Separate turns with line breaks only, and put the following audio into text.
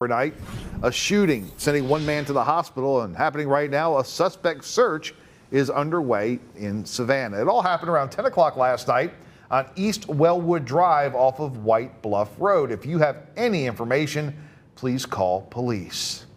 Overnight, a shooting sending one man to the hospital, and happening right now, a suspect search is underway in Savannah. It all happened around 10 o'clock last night on East Wellwood Drive off of White Bluff Road. If you have any information, please call police.